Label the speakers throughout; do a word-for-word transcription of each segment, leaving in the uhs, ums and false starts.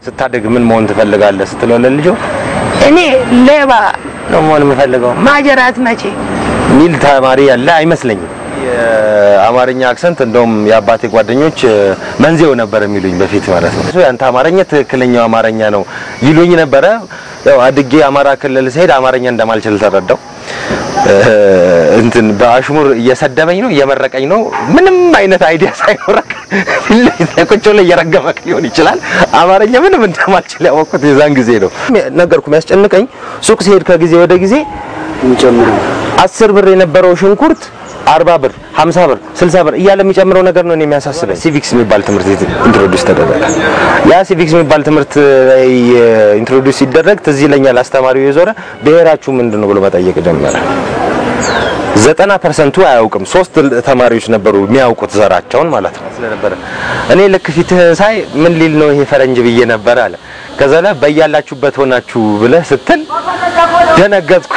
Speaker 1: ስታደግ ምን መሆን ትፈልጋለህ ስትለው ለልጁ እኔ ሌባ ነው መሆን የምፈልገው ማጀራት መቼ ሚል ተማሪ ያለ አይመስለኝም የአማርኛ አክሰንት እንደውም የአባቴ ጓደኞች መንዜው ነበር የሚሉኝ በፊት ማለት ነው እሱ ያንተ አማርኛ ትክክለኛው አማርኛ ነው ይሉኝ ነበር ያው አድጌ አማራ ክልል ሲሄድ አማርኛ እንደማልችል ተረዳው እንትን በአሽሙር እየሰደበኝ ነው እየመረቀኝ ነው ምንም አይነት አይዲያ ሳይኖርክ ለቁጭ ላይ እየረገመክ ሊሆን ይችላል አማርኛ ምንም እንደማልችል ያወቅኩት የዛን ጊዜ ነው ነገርኩ የሚያስጨንቀኝ ሱቅ ሲሄድ ከጊዜ ወደ ጊዜ እንጨምር አስር ብር የነበረው ሽንኩርት አርባ ብር ሃምሳ ብር ስልሳ ብር እያለ የሚጨምረው ነገር ነው የሚያሳስበኝ ሲቪክስ የሚባል ትምህርት ኢንትሮዱስ ተደረገ ያ ሲቪክስ የሚባል ትምህርት ላይ ኢንትሮዱስ ሲደረግ ትዝ ይለኛል አስተማሪው የዞረ ብሔራችሁ ምንድነው ብሎ መጠየቅ ጀመረ ዘጠና ፐርሰንት አያውቅም ሶስት ተማሪዎች ነበሩ የሚያውቁት ዘራቸውን ማለት ነው ስለነበረ እኔ ለክፊትህ ሳይ ምን ሊል ነው ይሄ ፈረንጅ ብዬ ነበር አለ ከዛላ በያላችሁበት ሆናችሁ ብለ ስትል ደነገጥኩ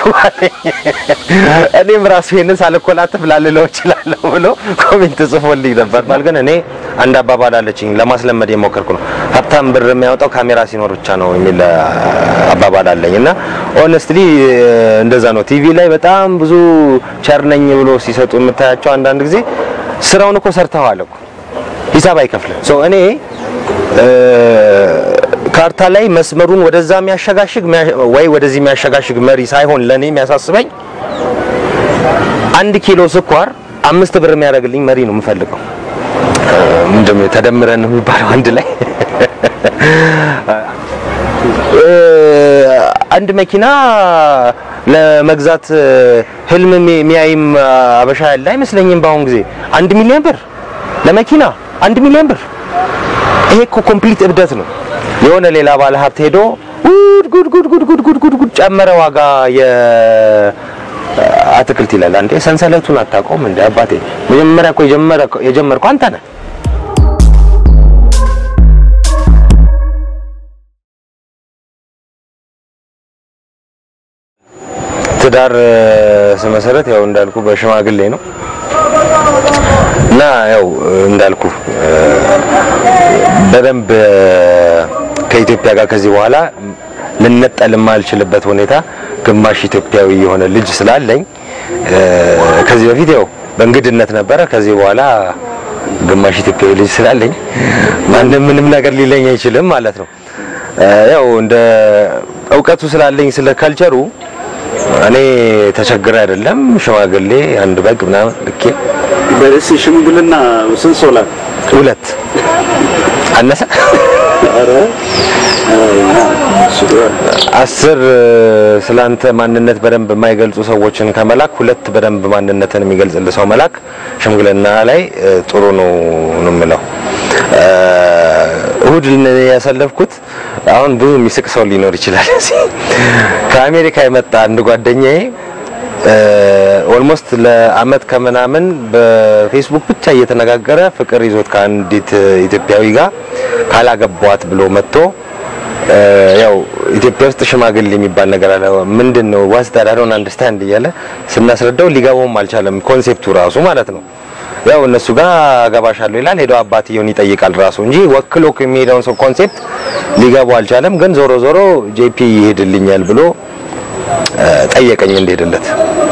Speaker 1: እኔም ራሱ ይሄንን ሳልኮላተፍ ላልለው ይችላል ብሎ ኮሜንት ጽፎልኝ ነበር ማለት ግን እኔ አንድ አባባል አለችኝ ለማስለመድ የሞከርኩ ነው ሀብታም ብር የሚያወጣው ካሜራ ሲኖር ብቻ ነው የሚል አባባል አለኝና ሆነስትሊ እንደዛ ነው ቲቪ ላይ በጣም ብዙ ቸርነኝ ብሎ ሲሰጡ የምታያቸው አንድ አንድ ጊዜ ስራውን እኮ ሰርተዋል እኮ ሂሳብ አይከፍልም ሶ እኔ ካርታ ላይ መስመሩን ወደዛ የሚያሸጋሽግ ወይ ወደዚህ የሚያሸጋሽግ መሪ ሳይሆን ለኔ የሚያሳስበኝ አንድ ኪሎ ስኳር አምስት ብር የሚያደርግልኝ መሪ ነው የምፈልገው ምንድነው ተደምረን የሚባለው አንድ ላይ አንድ መኪና ለመግዛት ህልም የሚያይም አበሻ ያለ አይመስለኝም ባሁን ጊዜ አንድ ሚሊዮን ብር ለመኪና አንድ ሚሊዮን ብር ይሄ እኮ ኮምፕሊት እብደት ነው የሆነ ሌላ ባለ ሀብት ሄዶ ጉድ ጉድ ጉድ ጉድ ጉድ ጉድ ጉድ ጨመረ ዋጋ የ አትክልት ይላል አንዴ ሰንሰለቱን አታቆም እንደ አባቴ መጀመሪያ እኮ የጀመረ የጀመርኩ አንተ ነህ ትዳር ስመሰረት ያው እንዳልኩ በሽማግሌ ነው እና ያው እንዳልኩ በደንብ ከኢትዮጵያ ጋር ከዚህ በኋላ ልንነጠል ማልችልበት ሁኔታ ግማሽ ኢትዮጵያዊ የሆነ ልጅ ስላለኝ ከዚህ በፊት ያው በእንግድነት ነበር ከዚህ በኋላ ግማሽ ኢትዮጵያዊ ልጅ ስላለኝ ማንም ምንም ነገር ሊለኝ አይችልም ማለት ነው ያው እንደ ዕውቀቱ ስላለኝ ስለ ካልቸሩ እኔ ተቸግረ አይደለም ሽማግሌ አንድ በግ ምናምን ልኬ በእስ ሽምግልና ስንሶላ ሁለት አነሰ አረ አስር ስላንተ ማንነት በደንብ የማይገልጹ ሰዎችን ከመላክ ሁለት በደንብ ማንነትን የሚገልጽልህ ሰው መላክ ሽምግልና ላይ ጥሩ ነው ነው የምለው እሁድ ያሰለፍኩት አሁን ብዙ የሚስቅ ሰው ሊኖር ይችላል ከአሜሪካ የመጣ አንድ ጓደኛዬ ኦልሞስት ለአመት ከመናምን በፌስቡክ ብቻ እየተነጋገረ ፍቅር ይዞት ከአንዲት ኢትዮጵያዊ ጋር ካላገቧት ብሎ መጥቶ ያው ኢትዮጵያ ውስጥ ሽማግሌ የሚባል ነገር አለ ምንድነው ዋስ ዳት አይ ዶንት አንደርስታንድ እያለ ስናስረዳው ሊገባውም አልቻለም ኮንሴፕቱ ራሱ ማለት ነው ያው እነሱ ጋር አጋባሻለሁ ይላል ሄዶ አባትየውን ይጠይቃል ራሱ እንጂ ወክሎ ከሚሄደውን ሰው ኮንሴፕት ሊገባው አልቻለም ግን ዞሮ ዞሮ ጄፒ ይሄድልኛል ብሎ ጠየቀኝ እንደሄደለት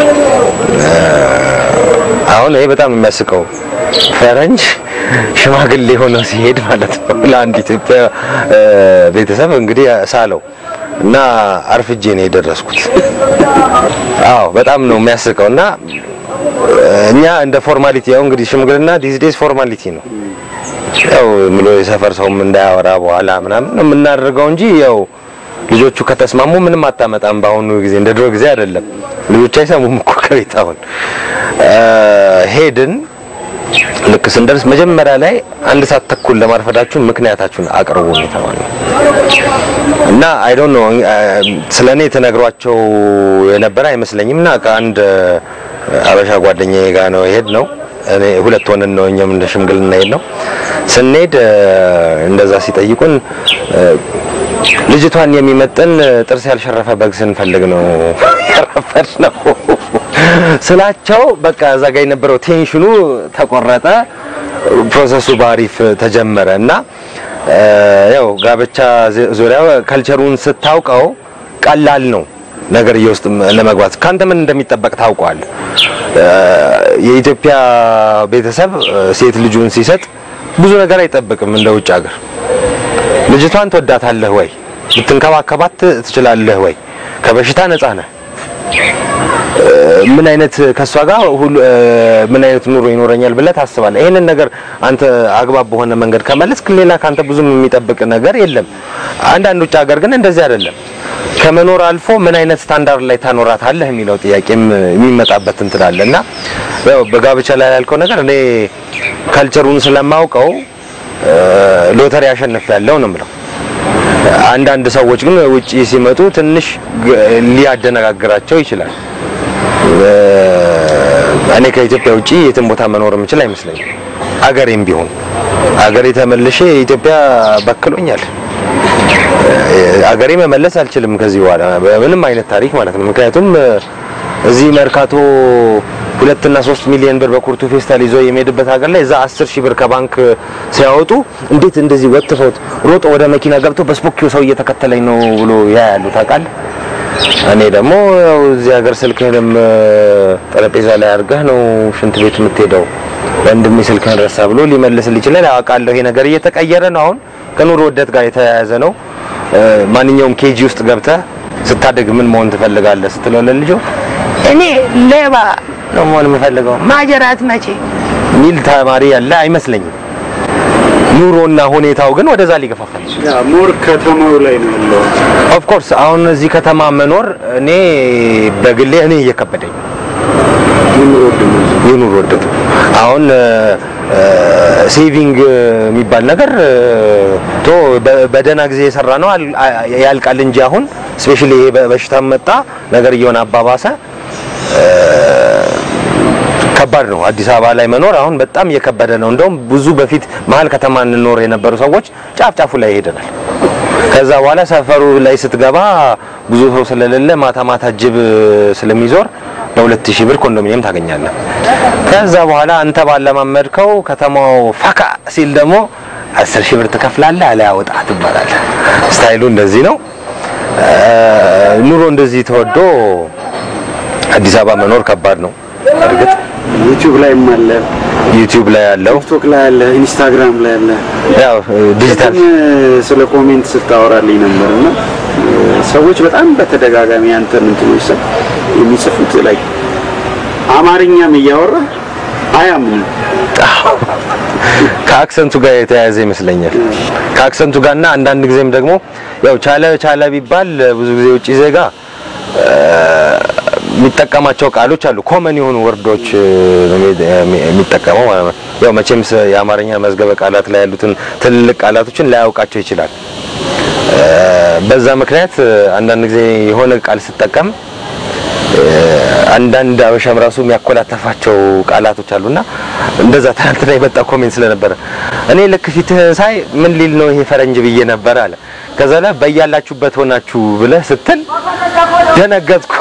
Speaker 1: አሁን ይሄ በጣም የሚያስቀው ፈረንጅ ሽማግሌ ሆኖ ሲሄድ ማለት ነው ለአንድ ኢትዮጵያ ቤተሰብ እንግዲህ ሳለው እና አርፍጄ ነው የደረስኩት አዎ በጣም ነው የሚያስቀውና እኛ እንደ ፎርማሊቲ ያው እንግዲህ ሽምግልና ዲስ ዴስ ፎርማሊቲ ነው ያው ምሎ የሰፈር ሰውም እንዳያወራ በኋላ ምናምን ነው የምናደርገው እንጂ ያው ልጆቹ ከተስማሙ ምንም አጣመጣም ባሁኑ ጊዜ እንደ ድሮ ጊዜ አይደለም ልጆች አይሰሙም እኮ ከቤት አሁን ሄድን ልክ ስንደርስ መጀመሪያ ላይ አንድ ሰዓት ተኩል ለማርፈዳችሁ ምክንያታችሁን አቅርቡ ነው ተባለ እና አይ ዶንት ኖ ስለኔ ተነግሯቸው የነበረ አይመስለኝምና ከአንድ አበሻ ጓደኛዬ ጋር ነው ሄድ ነው እኔ ሁለት ሆነን ነው እኛም እንደ ሽምግልና ሄድ ነው ስንሄድ እንደዛ ሲጠይቁን ልጅቷን የሚመጥን ጥርስ ያልሸረፈ በግ ስንፈልግ ነው ያረፈድ ነው ስላቸው በቃ እዛ ጋር የነበረው ቴንሽኑ ተቆረጠ ፕሮሰሱ ባሪፍ ተጀመረና ያው ጋብቻ ዙሪያው ካልቸሩን ስታውቀው ቀላል ነው ነገር ይወስጥ ለመግባት ካንተ ምን እንደሚጠበቅ ታውቀዋል የኢትዮጵያ ቤተሰብ ሴት ልጁን ሲሰጥ ብዙ ነገር አይጠብቅም እንደ ውጭ ሀገር ልጅቷን ተወዳታለህ ወይ ልትንከባከባት ትችላለህ ወይ ከበሽታ ነፃ ነህ ምን አይነት ከሷ ጋር ምን አይነት ኑሮ ይኖረኛል ብለህ ታስባለህ ይሄንን ነገር አንተ አግባብ በሆነ መንገድ ከመለስክ ሌላ ካንተ ብዙም የሚጠብቅ ነገር የለም አንዳንድ ውጭ ሀገር ግን እንደዚህ አይደለም ከመኖር አልፎ ምን አይነት ስታንዳርድ ላይ ታኖራታለህ የሚለው ጥያቄም የሚመጣበት እንትላለና ያው በጋብቻ ላይ ያልከው ነገር እኔ ካልቸሩን ስለማውቀው ሎተሪ ያሸነፈ ያለው ነው ማለት አንዳንድ ሰዎች ግን ውጪ ሲመጡ ትንሽ ሊያደነጋግራቸው ይችላል እኔ ከኢትዮጵያ ውጪ የትም ቦታ መኖር የምችል አይመስለኝም አገሬም ቢሆን አገሬ ተመልሼ ኢትዮጵያ በክሎኛል አገሬ መመለስ አልችልም ከዚህ በኋላ ምንም አይነት ታሪክ ማለት ነው ምክንያቱም እዚህ መርካቶ ሁለት እና ሶስት ሚሊዮን ብር በኩርቱ ፌስታል ይዞ የሚሄድበት ሀገር ላይ እዛ አስር ሺህ ብር ከባንክ ሲያወጡ እንዴት እንደዚህ ወጥፈውት ሮጦ ወደ መኪና ገብቶ በስፖኪው ሰው እየተከተለኝ ነው ብሎ ያያሉ ታውቃለህ እኔ ደግሞ እዚህ ሀገር ስልክህንም ጠረጴዛ ላይ አድርገህ ነው ሽንት ቤት የምትሄደው ወንድሜ ስልክህን ረሳ ብሎ ሊመልስልኝ ይችላል አውቃለሁ ይሄ ነገር እየተቀየረ ነው አሁን ከኑሮ ወደት ጋር የተያያዘ ነው ማንኛውም ኬጂ ውስጥ ገብተህ ስታደግ ምን መሆን ትፈልጋለህ ስትለው ለልጆ እኔ ሌባ ነው መሆን የምፈልገው ማጀራት መቼ ሚል ተማሪ ያለ አይመስለኝም ኑሮና ሁኔታው ግን ወደዛ ሊገፋፋል
Speaker 2: ያ ሞር ከተማው ላይ ነው ያለው
Speaker 1: ኦፍ ኮርስ አሁን እዚህ ከተማ መኖር እኔ በግሌ እኔ እየከበደኝ የኑሮ ውድነት አሁን ሴቪንግ የሚባል ነገር ቶ በደና ጊዜ የሰራ ነው ያልቃል እንጂ አሁን ስፔሻሊ በሽታ መጣ ነገር እየሆነ አባባሰ ከባድ ነው አዲስ አበባ ላይ መኖር አሁን በጣም እየከበደ ነው እንደውም ብዙ በፊት መሃል ከተማ እንኖር የነበሩ ሰዎች ጫፍ ጫፉ ላይ ሄደናል ከዛ በኋላ ሰፈሩ ላይ ስትገባ ብዙ ሰው ስለሌለ ማታ ማታ ጅብ ስለሚዞር ለሁለት ሺህ ብር ኮንዶሚኒየም ታገኛለህ ከዛ በኋላ አንተ ባለማመድከው ከተማው ፈካ ሲል ደግሞ አስር ሺህ ብር ትከፍላለህ አለ ያወጣ ትባላለህ ስታይሉ እንደዚህ ነው ኑሮ እንደዚህ ተወዶ አዲስ አበባ መኖር ከባድ ነው እርግጥ
Speaker 2: ዩቲዩብ ላይ ማለ
Speaker 1: ዩቲዩብ ላይ ያለው
Speaker 2: ቲክቶክ ላይ ያለ ኢንስታግራም ላይ ያለ
Speaker 1: ያው ዲጂታል
Speaker 2: ስለ ኮሜንት ስታወራልኝ ነበርና ሰዎች በጣም በተደጋጋሚ አንተን እንትኖች የሚጽፉት ላይ አማርኛም እያወራ አያምኑ ከአክሰንቱ ጋር የተያያዘ ይመስለኛል ከአክሰንቱ ጋርና አንዳንድ ጊዜም ደግሞ ያው ቻለ ቻለ ቢባል ብዙ ጊዜ ውጪ ዜጋ የሚጠቀማቸው ቃሎች አሉ ኮመን የሆኑ ወርዶች የሚጠቀመው ማለት ነው ያው መቼም የአማርኛ መዝገበ ቃላት ላይ ያሉትን ትልልቅ ቃላቶችን ላያውቃቸው ይችላል በዛ ምክንያት አንዳንድ ጊዜ የሆነ ቃል ሲጠቀም አንዳንድ አበሻም ራሱ የሚያኮላተፋቸው ቃላቶች አሉና እንደዛ ታንተና የመጣ ኮሜንት ስለነበረ እኔ ልክ ፊትህ ሳይ ምን ሊል ነው ይሄ ፈረንጅ ብዬ ነበር አለ ከዛ ላይ በያላችሁበት ሆናችሁ ብለህ ስትል ደነገጥኩ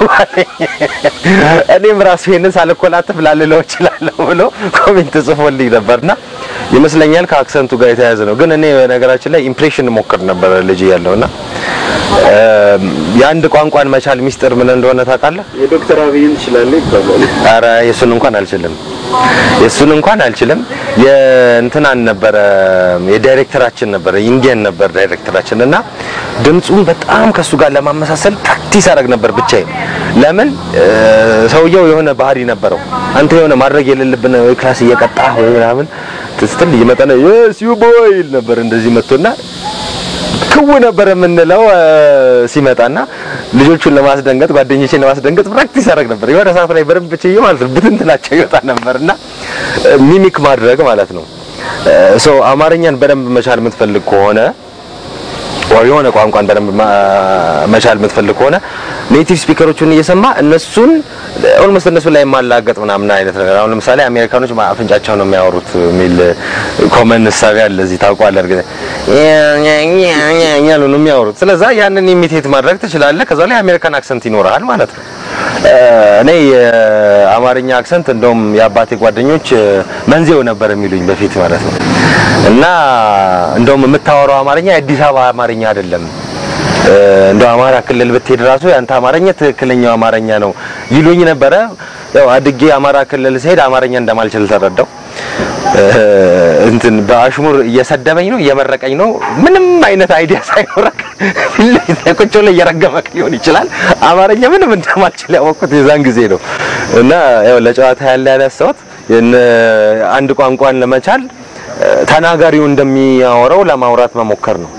Speaker 2: እኔም ራሱ ይሄንን ሳልኮላተፍ ላልለው እችላለሁ ብሎ ኮሜንት ጽፎልኝ ነበርና ይመስለኛል ከአክሰንቱ ጋር የተያያዘ ነው ግን እኔ በነገራችን ላይ ኢምፕሬሽን ሞክር ነበር ልጅ ያለውና የአንድ ቋንቋን መቻል ሚስጥር ምን እንደሆነ ታውቃለህ የዶክተር አብይን ይችላል ይባላል
Speaker 1: አረ የሱን እንኳን አልችልም የሱን እንኳን አልችልም የእንትናን ነበር የዳይሬክተራችን ነበር ኢንዲያን ነበር ዳይሬክተራችን እና ድምጹን በጣም ከሱ ጋር ለማመሳሰል ፕራክቲስ አደረግ ነበር ብቻዬ ለምን ሰውየው የሆነ ባህሪ ነበረው አንተ የሆነ ማድረግ የሌለብን ክላስ እየቀጣህ ወይ ምናምን ትስትል ይመጣና yes you boy ነበር እንደዚህ መጥቶና ክው ነበር የምንለው ሲመጣና ልጆቹን ለማስደንገጥ ጓደኞቼን ለማስደንገጥ ፕራክቲስ አደረግ ነበር የሆነ ሰዓት ላይ በረም ብቻዬ ማለት ነው ብትንትላቸው ይወጣ ነበርና ሚሚክ ማድረግ ማለት ነው ሶ አማርኛን በደንብ መቻል የምትፈልግ ከሆነ ወይ የሆነ ቋንቋን በደንብ መቻል የምትፈልግ ከሆነ ኔቲቭ ስፒከሮቹን እየሰማ እነሱን ኦልሞስት እነሱ ላይ ማላገጥ ምናምን አይነት ነገር አሁን ለምሳሌ አሜሪካኖች አፍንጫቸው ነው የሚያወሩት ሚል ኮመን ሳቢ አለ እዚህ ታውቃለህ እርግጥ ያኛኛኛኛኛሉ ነው የሚያወሩት ስለዚህ ያንን ኢሚቴት ማድረግ ትችላለህ ከዛ ላይ አሜሪካን አክሰንት ይኖራል ማለት ነው እኔ አማርኛ አክሰንት እንደውም የአባቴ ጓደኞች መንዜው ነበር የሚሉኝ በፊት ማለት ነው
Speaker 2: እና እንደውም የምታወራው አማርኛ የአዲስ አበባ አማርኛ አይደለም እንደው አማራ ክልል ብትሄድ ራሱ ያንተ አማርኛ ትክክለኛው አማርኛ ነው ይሉኝ ነበር ያው አድጌ አማራ ክልል ሲሄድ አማርኛ እንደማልችል ተረዳው እንትን በአሽሙር እየሰደበኝ ነው እየመረቀኝ ነው ምንም አይነት አይዲያ ሳይኖርክ ለቆጮ ላይ ያረጋመክ ሊሆን ይችላል አማርኛ ምንም እንደማልችል ያወቅኩት የዛን ጊዜ ነው እና ያው ለጨዋታ ያለ ያለሰውት አንድ ቋንቋን ለመቻል ተናጋሪው እንደሚያወራው ለማውራት መሞከር ነው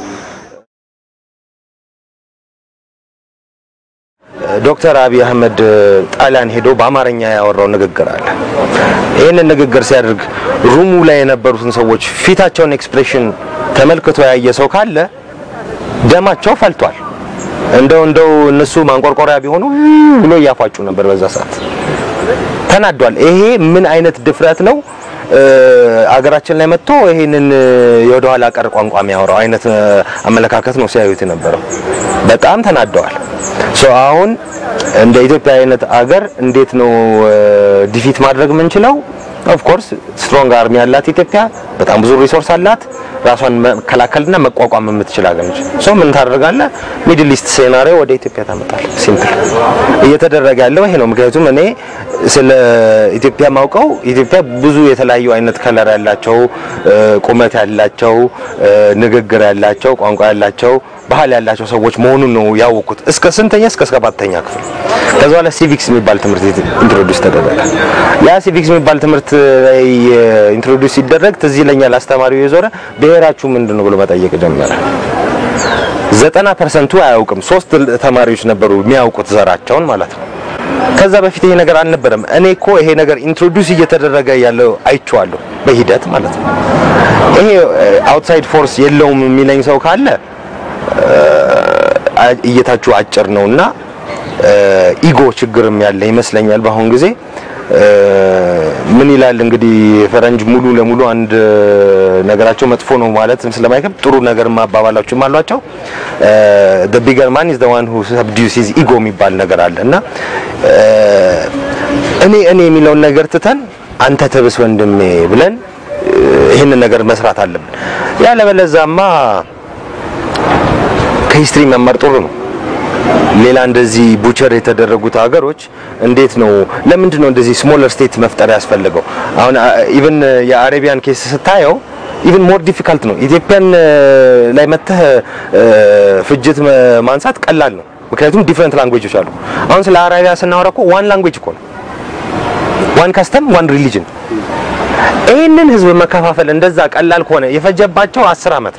Speaker 2: ዶክተር አብይ አህመድ ጣሊያን ሄዶ በአማርኛ ያወራው ንግግር አለ ይሄንን ንግግር ሲያደርግ ሩሙ ላይ የነበሩትን ሰዎች ፊታቸውን ኤክስፕሬሽን ተመልክቶ ያየ ሰው ካለ ደማቸው ፈልቷል እንደው እንደው እነሱ ማንቆርቆሪያ ቢሆኑ ብሎ ያፋጩ ነበር በዛ ሰዓት ተናዷል ይሄ ምን አይነት ድፍረት ነው አገራችን ላይ መጥቶ ይሄንን የወደኋላ ቀር ቋንቋ የሚያወራው አይነት አመለካከት ነው ሲያዩት የነበረው በጣም ተናደዋል ሶ አሁን እንደ ኢትዮጵያ አይነት አገር እንዴት ነው ዲፊት ማድረግ ምንችለው ኦፍ ኮርስ ስትሮንግ አርሚ ያላት ኢትዮጵያ በጣም ብዙ ሪሶርስ አላት ራሷን መከላከልና መቋቋም የምትችል አገር ነች ሶ ምን ታደርጋለህ ሚድል ኢስት ሴናሪዮ ወደ ኢትዮጵያ ታመጣል ሲምፕል እየተደረገ ያለው ይሄ ነው ምክንያቱም እኔ ስለ ኢትዮጵያ ማውቀው ኢትዮጵያ ብዙ የተለያዩ አይነት ከለር ያላቸው ቁመት ያላቸው ንግግር ያላቸው ቋንቋ ያላቸው ባህል ያላቸው ሰዎች መሆኑን ነው ያወቁት እስከ ስንተኛ እስከ ሰባተኛ ክፍል ከዛ በኋላ ሲቪክስ የሚባል ትምህርት ኢንትሮዲዩስ ተደረገ ያ ሲቪክስ የሚባል ትምህርት ላይ ኢንትሮዲዩስ ሲደረግ ትዝ ይለኛል አስተማሪው የዞረ ብሔራችሁ ምንድነው ብሎ መጠየቅ ጀመረ ዘጠና ፐርሰንት አያውቅም ሶስት ተማሪዎች ነበሩ የሚያውቁት ዘራቸውን ማለት ነው ከዛ በፊት ይሄ ነገር አልነበረም እኔ እኮ ይሄ ነገር ኢንትሮዲዩስ እየተደረገ ያለው አይቼዋለሁ በሂደት ማለት ነው ይሄ አውትሳይድ ፎርስ የለውም የሚለኝ ሰው ካለ እየታችሁ አጭር ነውና ኢጎ ችግርም ያለ ይመስለኛል በአሁን ጊዜ ምን ይላል እንግዲህ ፈረንጅ ሙሉ ለሙሉ አንድ ነገራቸው መጥፎ ነው ማለት ስለማይከብ ጥሩ ነገር ማባባላችሁ ማሏቸው the bigger man is the one who subdues his ego የሚባል ነገር አለና እኔ እኔ የሚለውን ነገር ትተን አንተ ተብስ ወንድሜ ብለን ይሄን ነገር መስራት አለብን ያለበለዛማ ከሂስትሪ መማር ጥሩ ነው ሌላ እንደዚህ ቡቸር የተደረጉት ሀገሮች እንዴት ነው ለምንድን ነው እንደዚህ ስሞለር ስቴት መፍጠር ያስፈልገው አሁን ኢቭን የአረቢያን ኬስ ስታየው ኢቭን ሞር ዲፊካልት ነው ኢትዮጵያን ላይ መተህ ፍጅት ማንሳት ቀላል ነው ምክንያቱም ዲፈረንት ላንጉዌጆች አሉ አሁን ስለ አረቢያ ስናወራ እኮ ዋን ላንጉዌጅ እኮ ነው ዋን ካስተም ዋን ሪሊጅን ይሄንን ህዝብ መከፋፈል እንደዛ ቀላል ከሆነ የፈጀባቸው አስር አመት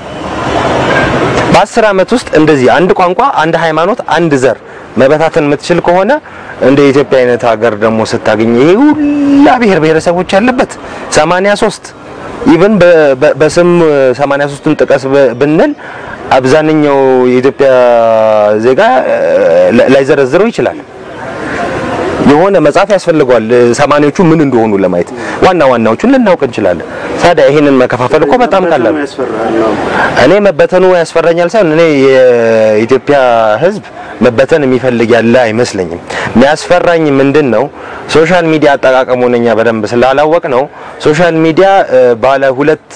Speaker 2: በአስር አመት ውስጥ እንደዚህ አንድ ቋንቋ አንድ ሃይማኖት አንድ ዘር መበታተን የምትችል ከሆነ እንደ ኢትዮጵያ አይነት ሀገር ደግሞ ስታገኝ ይሄ ሁላ ብሔር ብሔረሰቦች ያለበት ሰማንያ ሶስት ኢቭን በስም ሰማንያ ሶስቱን ጥቀስ ብንል አብዛኛው የኢትዮጵያ ዜጋ ላይዘረዝረው ይችላል የሆነ መጻፍ ያስፈልጋል ሰማንያዎቹ ምን እንደሆኑ ለማየት ዋና ዋናዎቹን ልናውቅ እንችላለን ታዲያ ይሄንን መከፋፈል እኮ በጣም ቀላል እኔ መበተኑ ያስፈራኛል ሳይሆን እኔ የኢትዮጵያ ህዝብ መበተን የሚፈልግ ያለ አይመስለኝም የሚያስፈራኝ ምንድነው ሶሻል ሚዲያ አጠቃቀሙንኛ በደንብ ስላላወቅ ነው ሶሻል ሚዲያ ባለ ሁለት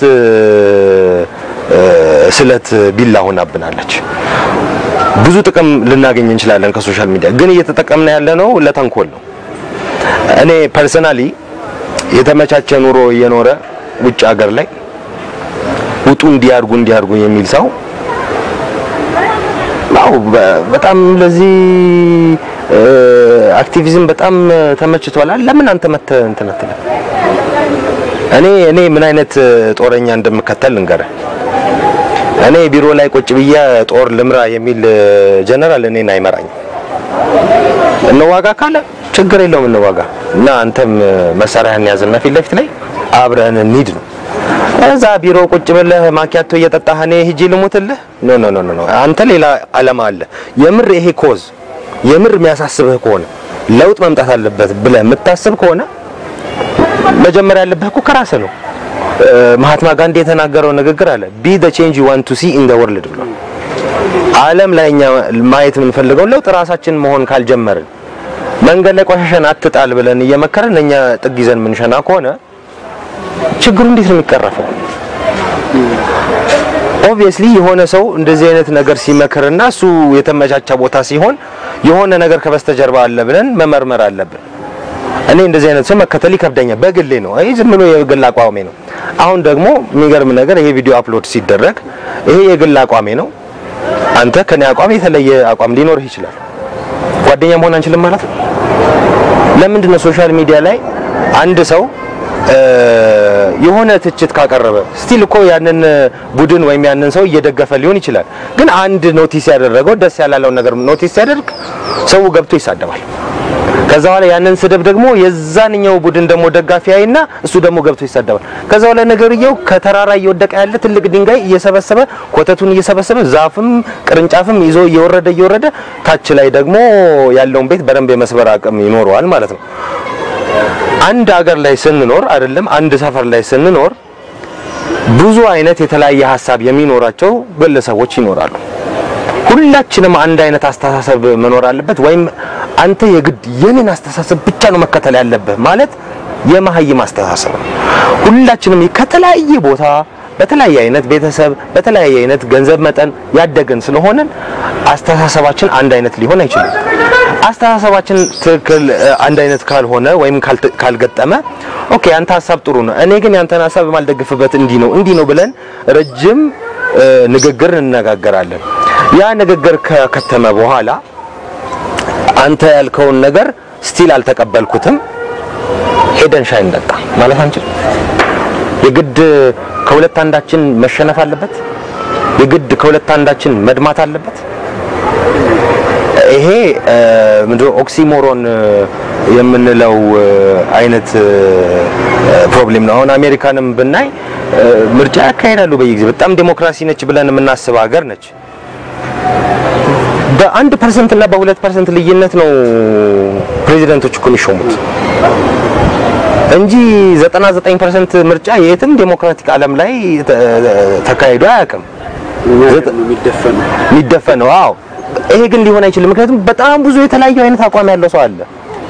Speaker 2: ስለት ቢላ ሆናብናለች ብዙ ጥቅም ልናገኝ እንችላለን ከሶሻል ሚዲያ ግን እየተጠቀምና ያለ ነው ለተንኮል ነው እኔ ፐርሰናሊ የተመቻቸ ኑሮ እየኖረ ውጭ ሀገር ላይ ውጡ እንዲያርጉ እንዲያርጉ የሚል ሰው ነው በጣም ለዚህ አክቲቪዝም በጣም ተመችቷል ለምን አንተ መተ እንትን አትለ እኔ እኔ ምን አይነት ጦረኛ እንደምከተል እንገረ እኔ ቢሮ ላይ ቁጭ ብዬ ጦር ልምራ የሚል ጀነራል እኔን አይመራኝ እንዋጋ ካለ ችግር የለውም እንዋጋ እና አንተም መሳሪያህን ያዝና ፊት ለፊት ላይ አብረን እንሂድ ነው እዛ ቢሮ ቁጭ ብለህ ማኪያቶ እየጠጣህ እኔ ሂጂ ልሙትልህ ኖ ኖ ኖ ኖ አንተ ሌላ ዓላማ አለ የምር ይሄ ኮዝ የምር የሚያሳስብህ ከሆነ ለውጥ መምጣት አለበት ብለህ የምታስብ ከሆነ መጀመሪያ ያለብህ እኮ ከራስህ ነው ማህተማ ጋንዲ የተናገረው ንግግር አለ be the change you want to see in the world ብሎ ዓለም ላይኛ ማየት የምንፈልገው ለውጥ ራሳችን መሆን ካልጀመርን መንገድ ላይ ቆሻሻን አትጣል ብለን እየመከረን እኛ ጥግ ይዘን ምንሸና ከሆነ ችግሩ እንዴት ነው የሚቀረፈው obviously የሆነ ሰው እንደዚህ አይነት ነገር ሲመክርና እሱ የተመቻቸ ቦታ ሲሆን የሆነ ነገር ከበስተጀርባ አለ ብለን መመርመር አለብን እኔ እንደዚህ አይነት ሰው መከተል ይከብደኛል በግሌ ነው አይ ዝም ብሎ የግል አቋሜ ነው አሁን ደግሞ የሚገርም ነገር ይሄ ቪዲዮ አፕሎድ ሲደረግ ይሄ የግል አቋሜ ነው አንተ ከኔ አቋም የተለየ አቋም ሊኖርህ ይችላል ጓደኛ መሆን አንችልም ማለት ነው ለምንድን ነው ሶሻል ሚዲያ ላይ አንድ ሰው የሆነ ትችት ካቀረበ ስቲል እኮ ያንን ቡድን ወይም ያንን ሰው እየደገፈ ሊሆን ይችላል ግን አንድ ኖቲስ ያደረገው ደስ ያላለው ነገር ኖቲስ ያደርግ ሰው ገብቶ ይሳደባል ከዛ በኋላ ያንን ስደብ ደግሞ የዛንኛው ቡድን ደግሞ ደጋፊ አይና እሱ ደግሞ ገብቶ ይሳደባል ከዛ በኋላ ነገርየው ከተራራ እየወደቀ ያለ ትልቅ ድንጋይ እየሰበሰበ ኮተቱን እየሰበሰበ ዛፍም ቅርንጫፍም ይዞ እየወረደ እየወረደ ታች ላይ ደግሞ ያለውን ቤት በደንብ የመስበር አቅም ይኖረዋል ማለት ነው አንድ ሀገር ላይ ስንኖር አይደለም አንድ ሰፈር ላይ ስንኖር ብዙ አይነት የተለያየ ሐሳብ የሚኖራቸው ግለሰቦች ይኖራሉ ሁላችንም አንድ አይነት አስተሳሰብ መኖር አለበት ወይም አንተ የግድ የኔን አስተሳሰብ ብቻ ነው መከተል ያለበት ማለት የማህይም አስተሳሰብ ሁላችንም ከተለያየ ቦታ በተለያየ አይነት ቤተሰብ በተለያየ አይነት ገንዘብ መጠን ያደገን ስለሆነ አስተሳሰባችን አንድ አይነት ሊሆን አይችልም አስተሳሰባችን ትክክል አንድ አይነት ካልሆነ ወይም ካልገጠመ ኦኬ አንተ ሐሳብ ጥሩ ነው እኔ ግን ያንተን ሐሳብ ማልደግፍበት እንዲ ነው እንዲ ነው ብለን ረጅም ንግግር እንነጋገራለን ያ ንግግር ከተመ በኋላ አንተ ያልከውን ነገር ስቲል አልተቀበልኩትም ሄደን ሻይ እንጠጣ ማለት አንችል የግድ ከሁለት አንዳችን መሸነፍ አለበት የግድ ከሁለት አንዳችን መድማት አለበት ይሄ ምንድነው ኦክሲሞሮን የምንለው አይነት ፕሮብሌም ነው አሁን አሜሪካንም ብናይ ምርጫ ያካሄዳሉ በየጊዜው በጣም ዲሞክራሲ ነች ብለን የምናስብ ሀገር ነች በአንድ ፐርሰንት እና በሁለት ፐርሰንት ልዩነት ነው ፕሬዚደንቶች እኮ የሚሾሙት እንጂ ዘጠና ዘጠኝ ፐርሰንት ምርጫ የትም ዲሞክራቲክ ዓለም ላይ ተካሂዶ አያውቅም
Speaker 3: የሚደፈነው
Speaker 2: የሚደፈነው አዎ ይሄ ግን ሊሆን አይችልም ምክንያቱም በጣም ብዙ የተለያየ አይነት አቋም ያለው ሰው አለ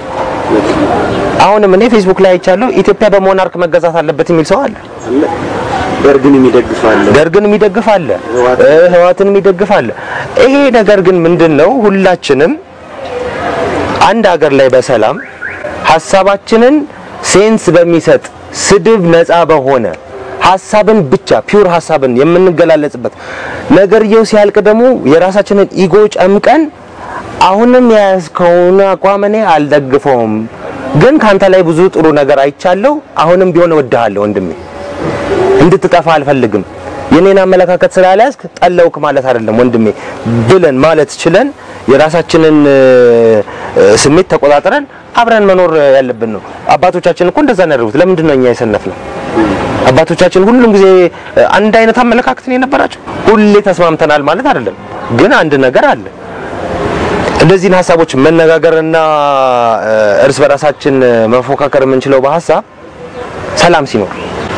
Speaker 2: አሁንም እኔ ፌስቡክ ላይ አይቻለሁ ኢትዮጵያ በሞናርክ መገዛት አለበት የሚል ሰው አለ
Speaker 3: ደርግን የሚደግፋል
Speaker 2: ደርግን የሚደግፋል ህዋትን የሚደግፋል ይሄ ነገር ግን ምንድነው ሁላችንም አንድ ሀገር ላይ በሰላም ሐሳባችንን ሴንስ በሚሰጥ ስድብ ነፃ በሆነ ሐሳብን ብቻ ፒውር ሐሳብን የምንገላለጽበት ነገርየው ሲያልቅ ደግሞ የራሳችንን ኢጎ ጨምቀን አሁንም ያስከውና አቋመኔ አልደግፈውም ግን ካንተ ላይ ብዙ ጥሩ ነገር አይቻለው አሁንም ቢሆን ወድሃለሁ ወንድሜ እንድትጠፋ አልፈልግም የኔና አመለካከት ስላላስክ ጠላውክ ማለት አይደለም ወንድሜ ብለን ማለት ይችላል የራሳችንን ስሜት ተቆጣጣረን አብረን መኖር ያለብን ነው አባቶቻችን እኮ እንደዛ ያደረጉት ለምንድን ነው እኛ የሰነፍነው አባቶቻችን ሁሉም ጊዜ አንድ አይነት አመለካከት ነው የነበራቸው ሁሌ ተስማምተናል ማለት አይደለም ግን አንድ ነገር አለ እንደዚህ ሐሳቦች መነጋገርና እርስ በራሳችን መፎካከር የምንችለው በሐሳብ ሰላም ሲኖር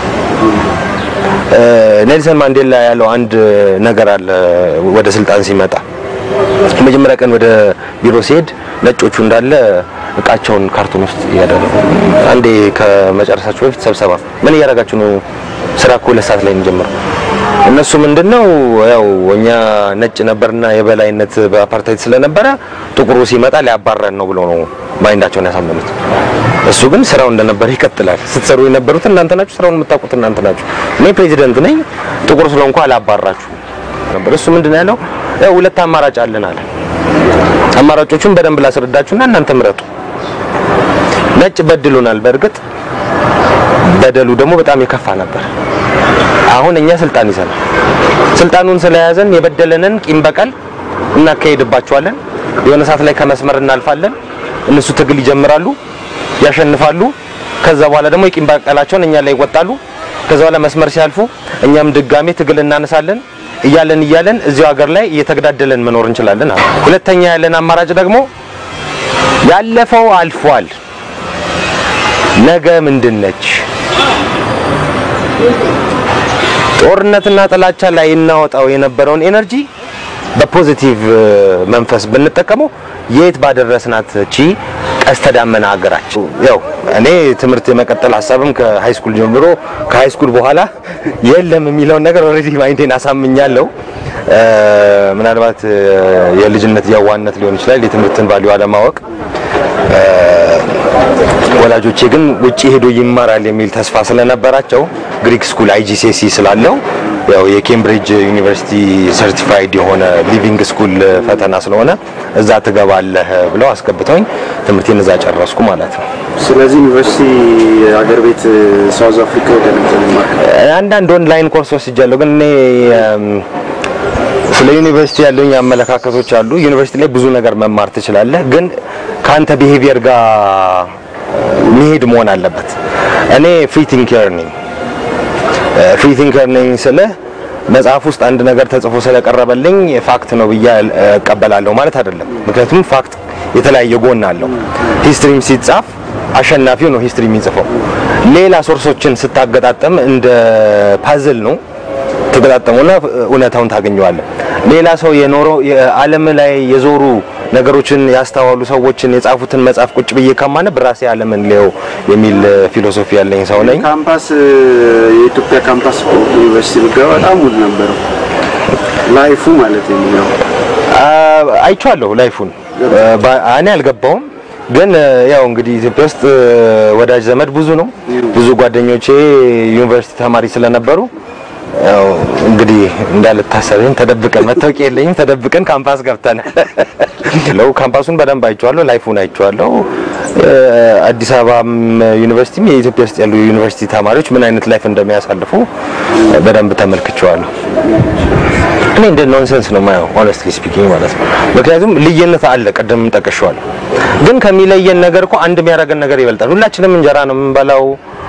Speaker 2: ኔልሰን ማንዴላ ያለው አንድ ነገር አለ ወደ ስልጣን ሲመጣ መጀመሪያ ቀን ወደ ቢሮ ሲሄድ ነጮቹ እንዳለ እቃቸውን ካርቶን ውስጥ ያደረጉ አንዴ ከመጨረሳቸው በፊት ሰብሰባ ምን ያረጋችሁ ነው ስራ እኮ ለሰዓት ላይ እንጀምር እነሱ ምንድነው ያው እኛ ነጭ ነበርና የበላይነት በአፓርታይድ ስለነበረ ጥቁሩ ሲመጣ ሊያባረን ነው ብሎ ነው ማይንዳቸውን ያሳመኑት እሱ ግን ስራው እንደነበር ይቀጥላል ስትሰሩ የነበሩት እናንተ ናችሁ ስራውን የምታውቁት እናንተ ናችሁ እኔ ፕሬዚደንት ነኝ ጥቁር ስለሆንኩ አላባራችሁ ነበር እሱ ምንድነው ያለው ያው ሁለት አማራጭ አለን አለ አማራጮቹን በደንብ ላስረዳችሁና እናንተ ምረጡ ነጭ በድሉናል በርግጥ በደሉ ደግሞ በጣም የከፋ ነበር አሁን እኛ ስልጣን ይዘናል ስልጣኑን ስለያዘን የበደለንን ቂም በቀል እናካሄድባቸዋለን የሆነ ሰዓት ላይ ከመስመር እናልፋለን እነሱ ትግል ይጀምራሉ ያሸንፋሉ ከዛ በኋላ ደግሞ የቂም በቀላቸውን እኛ ላይ ይወጣሉ ከዛ በኋላ መስመር ሲያልፉ እኛም ድጋሜ ትግል እናነሳለን እያለን እያለን እዚሁ ሀገር ላይ እየተገዳደለን መኖር እንችላለን ሁለተኛ ያለን አማራጭ ደግሞ ያለፈው አልፏል ነገ ምንድነች ጦርነትና ጥላቻ ላይ እናወጣው የነበረውን ኤነርጂ በፖዚቲቭ መንፈስ ብንጠቀመው የት ባደረስናት እቺ ቀስተ ዳመና ሀገራችን ያው እኔ ትምህርት የመቀጠል ሐሳብም ከሃይ ስኩል ጀምሮ ከሃይ ስኩል በኋላ የለም የሚለው ነገር ኦሬዲ ማይንቴን አሳምኛለሁ ምናልባት የልጅነት ያዋነት ሊሆን ይችላል የትምህርትን ቫልዩ አለማወቅ ወላጆቼ ግን ውጪ ሄዶ ይማራል የሚል ተስፋ ስለነበራቸው ግሪክ ስኩል አይጂሲኤሲ ስላለው ያው የኬምብሪጅ ዩኒቨርሲቲ ሰርቲፋይድ የሆነ ሊቪንግ ስኩል ፈተና ስለሆነ እዛ ትገባለህ ብለው አስገብተውኝ ትምህርቴን እዛ ጨረስኩ ማለት ነው
Speaker 3: ስለዚህ ዩኒቨርሲቲ አገር ቤት ሳውዝ አፍሪካ ወደምትማር
Speaker 2: አንዳንድ ኦንላይን ኮርስ ወስጃለሁ ግን እኔ ስለ ዩኒቨርሲቲ ያለኝ አመለካከቶች አሉ ዩኒቨርሲቲ ላይ ብዙ ነገር መማር ትችላለህ ግን ካንተ ቢሄቪየር ጋር መሄድ መሆን አለበት እኔ ፍሪ ቲንከር ነኝ ፍሪ ቲንከር ነኝ ስለ መጽሐፍ ውስጥ አንድ ነገር ተጽፎ ስለቀረበልኝ ፋክት ነው ብዬ እቀበላለሁ ማለት አይደለም ምክንያቱም ፋክት የተለያየ ጎን አለው ሂስትሪም ሲጻፍ አሸናፊው ነው ሂስትሪ የሚጽፈው ሌላ ሶርሶችን ስታገጣጠም እንደ ፓዝል ነው ተገጣጠሙና እውነታውን ታገኘዋለህ ሌላ ሰው የኖረው ዓለም ላይ የዞሩ ነገሮችን ያስተዋሉ ሰዎችን የጻፉትን መጽሐፍ ቁጭ ብዬ ከማነ ብራሴ ዓለምን ሊው የሚል ፊሎሶፊ ያለኝ ሰው ነኝ
Speaker 3: ካምፓስ የኢትዮጵያ ካምፓስ ዩኒቨርሲቲ ጋር በጣም ውድ ነበር ላይፉ ማለት ነው
Speaker 2: አይቻለሁ ላይፉን እኔ አልገባውም ግን ያው እንግዲህ ኢትዮጵያ ውስጥ ወዳጅ ዘመድ ብዙ ነው ብዙ ጓደኞቼ ዩኒቨርሲቲ ተማሪ ስለነበሩ ያው እንግዲህ እንዳልታሰብን ተደብቀን መታወቂያ የለኝም ተደብቀን ካምፓስ ገብተን ለው ካምፓሱን በደንብ አይቻለሁ ላይፉን አይቻለሁ አዲስ አበባ ዩኒቨርሲቲም የኢትዮጵያ ውስጥ ያሉ ዩኒቨርሲቲ ተማሪዎች ምን አይነት ላይፍ እንደሚያሳልፉ በደንብ ተመልክቻለሁ እኔ እንደ ኖንሰንስ ነው ማየው honestly speaking ማለት ነው ምክንያቱም ልዩነት አለ ቀደም ጠቀሻለሁ ግን ከሚለየን ነገር እኮ አንድ የሚያረጋን ነገር ይበልጣል ሁላችንም እንጀራ ነው የምንበላው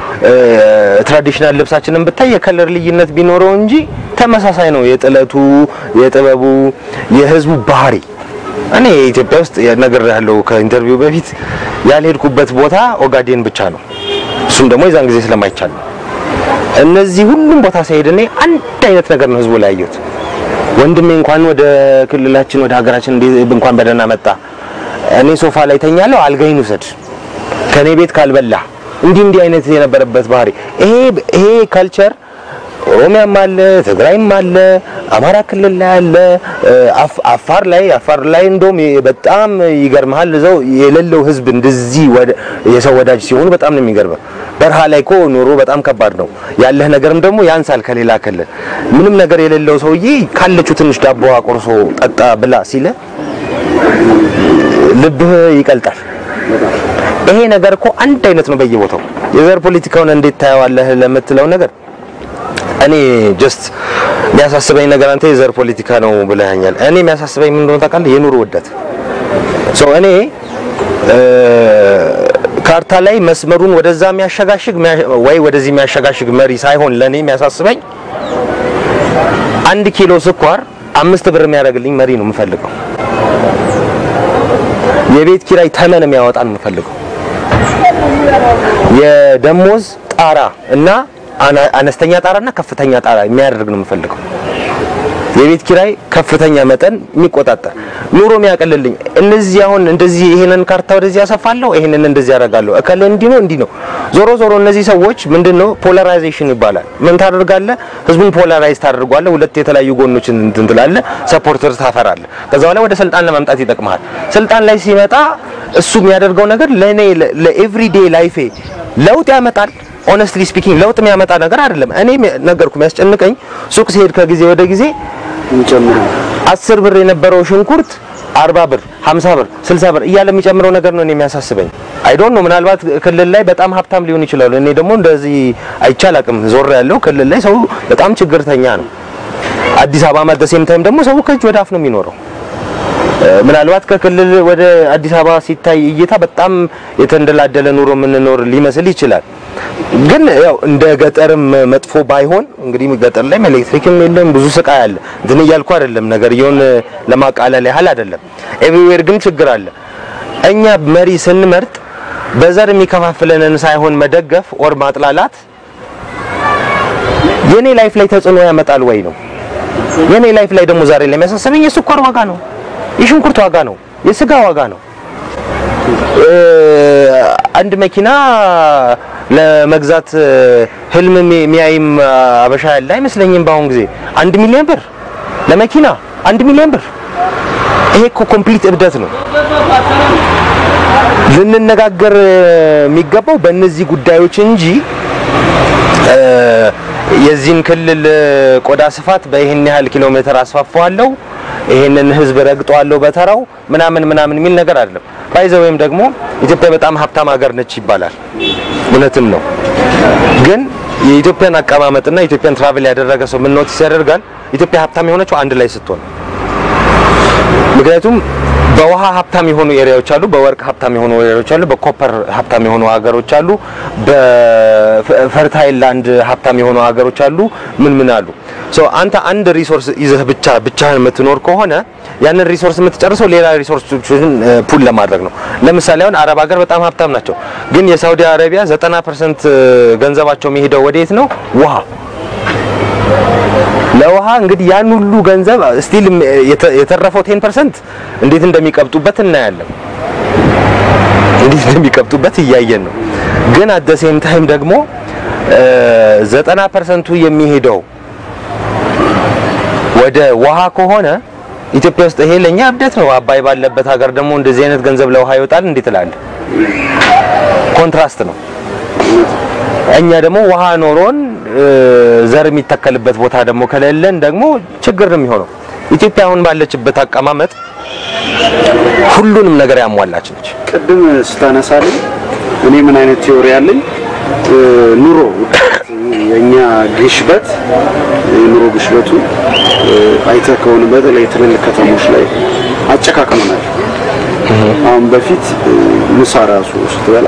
Speaker 2: ትራዲሽናል ልብሳችንን በታይ የከለር ልዩነት ቢኖረው እንጂ ተመሳሳይ ነው የጥለቱ የጥበቡ የህዝቡ ባህሪ እኔ ኢትዮጵያ ውስጥ ነገር ያለው ከኢንተርቪው በፊት ያልሄድኩበት ቦታ ኦጋዴን ብቻ ነው እሱም ደግሞ የዛን ጊዜ ስለማይቻል እነዚህ ሁሉም ቦታ ሳይሄድኔ አንድ አይነት ነገር ነው ህዝቡ ላይ ያየሁት ወንድሜ እንኳን ወደ ክልላችን ወደ ሀገራችን እንኳን በደና መጣ እኔ ሶፋ ላይ ተኛለሁ አልጋይን ውሰድ ከኔ ቤት ካልበላ እንዲ እንዲ አይነት የነበረበት ባህሪ ይሄ ይሄ ካልቸር ኦሮሚያም አለ ትግራይም አለ አማራ ክልል ላይ አለ አፋር ላይ አፋር ላይ እንደውም በጣም ይገርማል ዘው የሌለው ህዝብ እንደዚህ ወደ የሰው ወዳጅ ሲሆኑ በጣም ነው የሚገርመው በረሃ ላይ ኮ ኑሮ በጣም ከባድ ነው ያለህ ነገርም ደግሞ ያንሳል ከሌላ ክልል ምንም ነገር የሌለው ሰውዬ ካለችው ትንሽ ዳቦ አቆርሶ ጠጣ ብላ ሲለ ልብህ ይቀልጣል ይሄ ነገር እኮ አንድ አይነት ነው በየቦታው የዘር ፖለቲካውን እንዴት ታያዋለህ ለምትለው ነገር እኔ ጀስት የሚያሳስበኝ ነገር አንተ የዘር ፖለቲካ ነው ብለኛል እኔ የሚያሳስበኝ ምን እንደሆነ ታውቃለህ የኑሮ ውደት ሶ እኔ ካርታ ላይ መስመሩን ወደዛ የሚያሸጋሽግ ወይ ወደዚህ የሚያሸጋሽግ መሪ ሳይሆን ለኔ የሚያሳስበኝ አንድ ኪሎ ስኳር አምስት ብር የሚያደርግልኝ መሪ ነው የምፈልገው የቤት ኪራይ ተመን የሚያወጣ ነው የምፈልገው የደሞዝ ጣራ እና አነስተኛ ጣራና ከፍተኛ ጣራ የሚያደርግ ነው የምፈልገው የቤት ኪራይ ከፍተኛ መጠን የሚቆጣጣ ኑሮ የሚያቀልልኝ እነዚህ አሁን እንደዚህ ይሄንን ካርታ ወደዚህ ያሰፋለሁ ይሄንን እንደዚህ ያደርጋለሁ እከለ እንዲ ነው እንዲ ነው ዞሮ ዞሮ እነዚህ ሰዎች ምንድነው ፖላራይዜሽን ይባላል ምን ታደርጋለህ ህዝቡን ፖላራይዝ ታደርጋለህ ሁለት የተለያዩ ጎኖችን እንትን ትላለህ ሰፖርተርስ ታፈራለህ ከዛ በኋላ ወደ ስልጣን ለማምጣት ይጠቅማል ስልጣን ላይ ሲመጣ እሱ የሚያደርገው ነገር ለኔ ለኤቭሪዴይ ላይፌ ለውጥ ያመጣል honestly speaking ለውጥ የሚያመጣ ነገር አይደለም እኔ ነገርኩ የሚያስጨንቀኝ ሱቅ ሲሄድ ከጊዜ ወደ ጊዜ
Speaker 3: እንጨምር
Speaker 2: አስር ብር የነበረው ሽንኩርት አርባ ብር ሃምሳ ብር ስልሳ ብር እያለ የሚጨምረው ነገር ነው የሚያሳስበኝ አይ ዶንት ኖ ምናልባት ክልል ላይ በጣም ሀብታም ሊሆን ይችላል እኔ ደግሞ እንደዚህ አይቻላቅም ዞር ያለው ክልል ላይ ሰው በጣም ችግርተኛ ነው አዲስ አበባ ማለት ደሴም ታይም ደግሞ ሰው ከእጅ ወደ አፍ ነው የሚኖረው ምናልባት ከክልል ወደ አዲስ አበባ ሲታይ እይታ በጣም የተንደላደለ ኑሮ ምንኖር ሊመስል ይችላል ግን ያው እንደ ገጠርም መጥፎ ባይሆን እንግዲህ ገጠር ላይ ኤሌክትሪክም የለም ብዙ ስቃይ አለ እንትን ይያልኩ አይደለም ነገር ይሁን ለማቃለል ያህል አይደለም ኤቭሪዌር ግን ችግር አለ እኛ መሪ ስንመርጥ በዘር የሚከፋፍለንን ሳይሆን መደገፍ ኦር ማጥላላት የኔ ላይፍ ላይ ተጽዕኖ ያመጣል ወይ ነው የኔ ላይፍ ላይ ደግሞ ዛሬ ላይ የሚያሳስበኝ የስኳር ዋጋ ነው የሽንኩርት ዋጋ ነው የስጋ ዋጋ ነው አንድ መኪና ለመግዛት ህልም የሚያይም አበሻ ያለ አይመስለኝም ባሁን ጊዜ አንድ ሚሊዮን ብር ለመኪና አንድ ሚሊዮን ብር ይሄ እኮ ኮምፕሊት እብደት ነው ልንነጋገር የሚገባው በእነዚህ ጉዳዮች እንጂ የዚህን ክልል ቆዳ ስፋት በይሄን ያህል ኪሎ ሜትር አስፋፋዋለሁ ይሄንን ህዝብ ረግጧለሁ በተራው ምናምን ምናምን የሚል ነገር አይደለም ባይዘውም ደግሞ ኢትዮጵያ በጣም ሀብታም ሀገር ነች ይባላል እውነትም ነው ግን የኢትዮጵያን አቀማመጥና ኢትዮጵያን ትራቨል ያደረገ ሰው ምን ኖቲስ ያደርጋል ኢትዮጵያ ሀብታም የሆነችው አንድ ላይ ስትሆን ምክንያቱም በውሃ ሀብታም የሆኑ ኤሪያዎች አሉ በወርቅ ሀብታም የሆኑ ኤሪያዎች አሉ በኮፐር ሀብታም የሆኑ ሀገሮች አሉ በፈርታይል ላንድ ሀብታም የሆኑ ሀገሮች አሉ ምን ምን አሉ ሶ አንተ አንድ ሪሶርስ ይዘህ ብቻ ብቻህን የምትኖር ከሆነ ያንን ሪሶርስ የምትጨርሰው ሌላ ሪሶርሶችን ፑል ለማድረግ ነው ለምሳሌ አሁን አረብ ሀገር በጣም ሀብታም ናቸው ግን የሳውዲ አረቢያ ዘጠና ፐርሰንት ገንዘባቸው የሚሄደው ወዴት ነው ውሃ ለውሃ እንግዲህ ያን ሁሉ ገንዘብ ስቲል የተረፈው ten percent እንዴት እንደሚቀብጡበት እናያለን እንዴት እንደሚቀብጡበት እያየን ነው ግን at the same time ደግሞ ዘጠና ፐርሰንት የሚሄደው ወደ ውሃ ከሆነ ኢትዮጵያ ውስጥ ይሄ ለኛ አብደት ነው አባይ ባለበት ሀገር ደግሞ እንደዚህ አይነት ገንዘብ ለውሃ ይወጣል እንዴት ይላል ኮንትራስት ነው እኛ ደግሞ ውሃ ኖሮን ዘር የሚተከልበት ቦታ ደግሞ ከሌለን ደግሞ ችግር ነው የሚሆነው ኢትዮጵያ አሁን ባለችበት አቀማመጥ ሁሉንም ነገር ያሟላች ነች
Speaker 3: ቅድም ስታነሳልኝ እኔ ምን አይነት ቲዮሪ አለኝ ኑሮ የኛ ግሽበት ኑሮ ግሽበቱ አይተ ከሆነ በተለይ ትልልቅ ከተሞች ላይ አጨካክመናል አሁን በፊት ምሳ ራሱ ስትበላ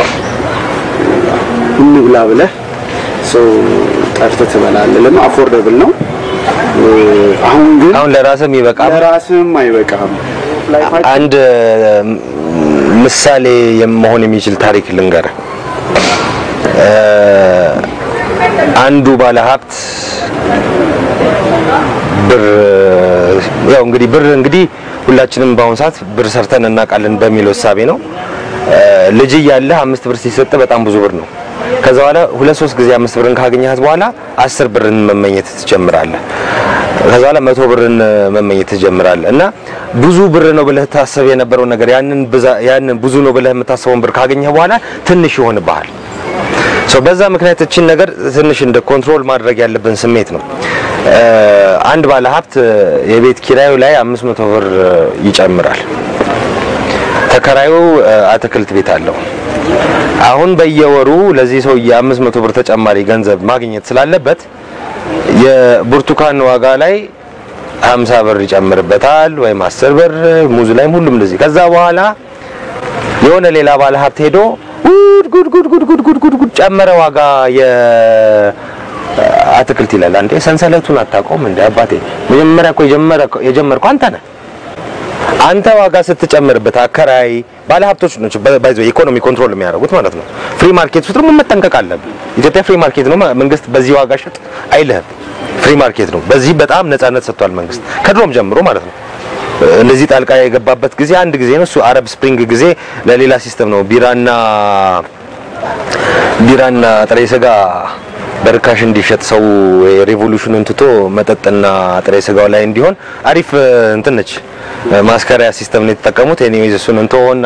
Speaker 3: እንብላ ብለህ ሰው ጠርተህ ትበላለህ ለምን አፎርደብል ነው አሁን ግን
Speaker 2: አሁን ለራስም ይበቃል
Speaker 3: ለራስም አይበቃም
Speaker 2: አንድ ምሳሌ የመሆን የሚችል ታሪክ ልንገር አንዱ ባለ ሀብት ብር ያው እንግዲህ ብር እንግዲህ ሁላችንም ባሁን ሰዓት ብር ሰርተን እናቃለን በሚለው ሐሳቤ ነው ልጅ ያለ አምስት ብር ሲሰጥ በጣም ብዙ ብር ነው ከዛ በኋላ ሁለት ሶስት ጊዜ አምስት ብርን ካገኘህ በኋላ አስር ብርን መመኘት ትጀምራለህ ከዛ በኋላ መቶ ብርን መመኘት ትጀምራለህ እና ብዙ ብር ነው ብለህ ታስብ የነበረው ነገር ያንን ያንን ብዙ ነው ብለህ የምታስበውን ብር ካገኘህ በኋላ ትንሽ ይሆንብሃል ሶ በዛ ምክንያት እቺን ነገር ትንሽ እንደ ኮንትሮል ማድረግ ያለብን ስሜት ነው አንድ ባለ ሀብት የቤት ኪራዩ ላይ አምስት መቶ ብር ይጨምራል ተከራዩ አትክልት ቤት አለው አሁን በየወሩ ለዚህ ሰው የአምስት መቶ ብር ተጨማሪ ገንዘብ ማግኘት ስላለበት የብርቱካን ዋጋ ላይ ሃምሳ ብር ይጨምርበታል ወይም አስር ብር ሙዝ ላይ ሁሉም እንደዚህ ከዛ በኋላ የሆነ ሌላ ባለ ሀብት ሄዶ ጉድ ጉድ ጉድ ጉድ ጉድ ጉድ ጉድ ጨመረ ዋጋ የአትክልት ይላል አንዴ ሰንሰለቱን አታቆም እንደ አባቴ መጀመሪያ እኮ የጀመረ የጀመርኩ አንተ ነህ አንተ ዋጋ ስትጨምርበት አከራይ ባለ ሀብቶች ናቸው ባይዘው ኢኮኖሚ ኮንትሮል የሚያደርጉት ማለት ነው ፍሪ ማርኬት ውስጥ ምን መጠንቀቅ አለብን ኢትዮጵያ ፍሪ ማርኬት ነው መንግስት በዚህ ዋጋ ሽጥ አይልህም ፍሪ ማርኬት ነው በዚህ በጣም ነፃነት ሰጥቷል መንግስት ከድሮም ጀምሮ ማለት ነው እንደዚህ ጣልቃ የገባበት ጊዜ አንድ ጊዜ ነው እሱ አረብ ስፕሪንግ ጊዜ ለሌላ ሲስተም ነው ቢራና ቢራና ጥሬ ስጋ በርካሽ እንዲሸጥ ሰው ሪቮሉሽኑን ትቶ መጠጥና ጥሬ ስጋው ላይ እንዲሆን አሪፍ እንትን ነች ማስከሪያ ሲስተም ነው የተጠቀሙት ኤኒዌይስ እሱን እንተውና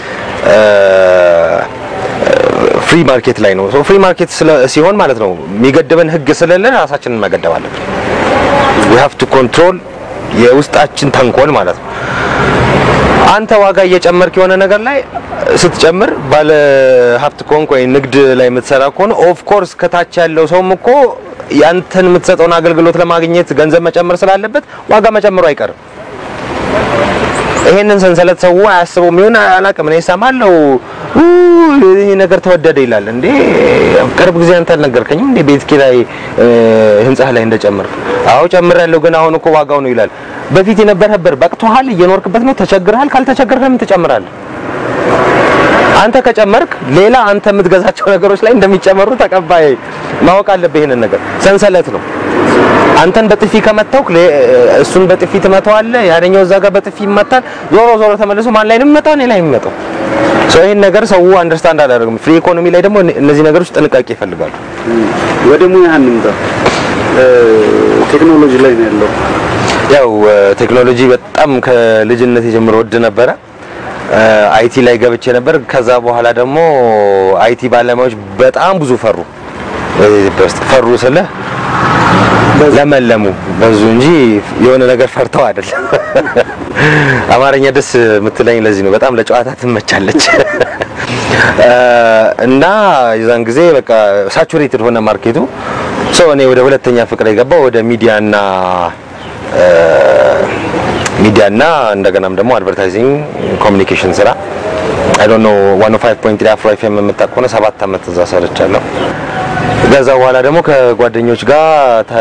Speaker 2: ፍሪ ማርኬት ላይ ነው ሶ ፍሪ ማርኬት ሲሆን ማለት ነው የሚገድበን ህግ ስለሌለ ራሳችንን መገደብ አለብን we have to control የውስጣችን ተንኮል ማለት ነው አንተ ዋጋ እየጨመርክ የሆነ ነገር ላይ ስትጨምር ባለ ሀብት ኮንክ ወይ ንግድ ላይ የምትሰራ ከሆነ ኦፍ ኮርስ ከታች ያለው ሰውም እኮ ያንተን የምትሰጠውን አገልግሎት ለማግኘት ገንዘብ መጨመር ስላለበት ዋጋ መጨመሩ አይቀርም ይሄንን ሰንሰለት ሰው አያስበውም ይሆን አላቀም ነው ይሰማለው ይሄ ነገር ተወደደ ይላል እንዴ ቅርብ ጊዜ አንተ ነገርከኝ እንዴ ቤት ኪራይ ህንጻ ላይ እንደጨመርክ አው ጨምራለሁ ግን አሁን እኮ ዋጋው ነው ይላል በፊት የነበረበት በቅቶሃል እየኖርክበት ነው ተቸግረሃል ካልተቸገረህ ምን ትጨምራለህ አንተ ከጨመርክ ሌላ አንተ የምትገዛቸው ነገሮች ላይ እንደሚጨመሩ ተቀባይ ማወቅ አለብህ ይሄንን ነገር ሰንሰለት ነው አንተን በጥፊ ከመታው እሱን በጥፊ ትመታዋለህ ያኛው እዛ ጋር በጥፊ ይመታል ዞሮ ዞሮ ተመልሶ ማን ላይ ነው የሚመጣው እኔ ላይ የሚመጣው ሶ ይሄን ነገር ሰው አንደርስታንድ አላደረገም ፍሪ ኢኮኖሚ ላይ ደግሞ እነዚህ ነገሮች ጥንቃቄ ይፈልጋሉ
Speaker 3: ወደ ሙያህን እንደ ቴክኖሎጂ ላይ ነው ያለው
Speaker 2: ያው ቴክኖሎጂ በጣም ከልጅነት ጀምሮ ወድ ነበረ አይቲ ላይ ገብቼ ነበር ከዛ በኋላ ደግሞ አይቲ ባለሙያዎች በጣም ብዙ ፈሩ በስት ፈሩ ስለ ለመለሙ በዙ እንጂ የሆነ ነገር ፈርተው አይደለም አማርኛ ደስ ምትለኝ ለዚህ ነው በጣም ለጨዋታ ትመቻለች እና የዛን ጊዜ በቃ ሳቹሬትድ ሆነ ማርኬቱ ሶ እኔ ወደ ሁለተኛ ፍቅር የገባው ወደ ሚዲያና ሚዲያና እንደገናም ደግሞ አድቨርታይዚንግ ኮሙኒኬሽን ስራ I don't know one oh five point three አፍሮ ኤፍኤም የምታቆነ ሰባት አመት እዛ ሰርቻለሁ ከዛ በኋላ ደግሞ ከጓደኞች ጋር ተ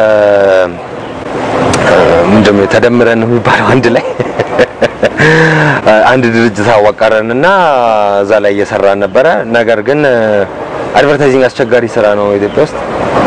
Speaker 2: ምንድነው ተደምረን የሚባለው አንድ ላይ አንድ ድርጅት አዋቀረንና እዛ ላይ እየሰራን ነበረ ነገር ግን አድቨርታይዚንግ አስቸጋሪ ስራ ነው ኢትዮጵያ ውስጥ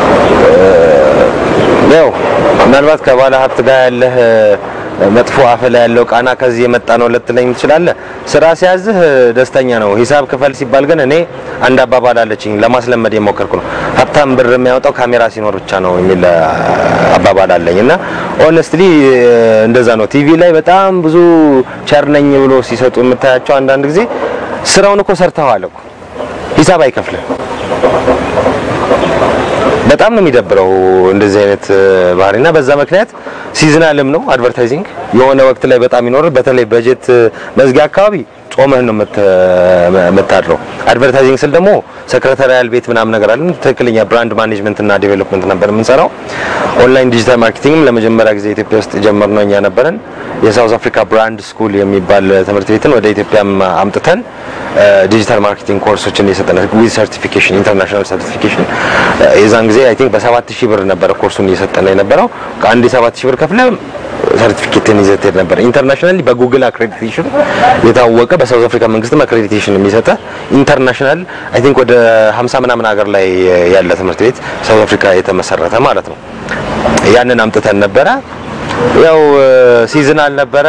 Speaker 2: ያው ምናልባት ከባለ ሀብት ጋር ያለ መጥፎ አፈላ ያለው ቃና ከዚህ የመጣ ነው ለትለኝ ይችላል ስራ ሲያዝህ ደስተኛ ነው ሂሳብ ክፈል ሲባል ግን እኔ አንድ አባባል አለችኝ ለማስለመድ የሞከርኩ ነው ሀብታም ብር የሚያወጣው ካሜራ ሲኖር ብቻ ነው የሚል አባባል አለኝና ሆነስትሊ እንደዛ ነው ቲቪ ላይ በጣም ብዙ ቸርነኝ ብሎ ሲሰጡ የምታያቸው አንዳንድ ጊዜ ስራውን እኮ ሰርተዋል እኮ ሂሳብ አይከፍልም በጣም ነው የሚደብረው እንደዚህ አይነት ባህሪና በዛ ምክንያት ሲዝናልም ነው አድቨርታይዚንግ የሆነ ወቅት ላይ በጣም ይኖር በተለይ በጀት መዝጊያ አካባቢ ጾመህ ነው መታድረው አድቨርታይዚንግ ስል ደግሞ ሴክሬታሪያል ቤት ምናምን ነገር አለ ትክክለኛ ብራንድ ማኔጅመንት እና ዴቨሎፕመንት ነበር የምንሰራው ኦንላይን ዲጂታል ማርኬቲንግም ለመጀመሪያ ጊዜ ኢትዮጵያ ውስጥ ጀመርነው እኛ ነበርን የሳውዝ አፍሪካ ብራንድ ስኩል የሚባል ትምህርት ቤትን ወደ ኢትዮጵያም አምጥተን ዲጂታል ማርኬቲንግ ኮርሶችን እየሰጠን ዊዝ ሰርቲፊኬሽን ኢንተርናሽናል ሰርቲፊኬሽን የዛን ጊዜ አይ ቲንክ በሰባት ሺህ ብር ነበር ኮርሱን እየሰጠን የነበረው ከአንድ ሰባት ሺህ ብር ከፍለ ሰርቲፊኬትን ይዘት ነበር ኢንተርናሽናሊ በጉግል አክሬዲቴሽን የታወቀ በሳውዝ አፍሪካ መንግስትም አክሬዲቴሽን የሚሰጠ ኢንተርናሽናል አይ ቲንክ ወደ ሃምሳ ምናምን ሀገር ላይ ያለ ትምህርት ቤት ሳውዝ አፍሪካ የተመሰረተ ማለት ነው ያንን አምጥተን ነበረ ያው ሲዝናል ነበረ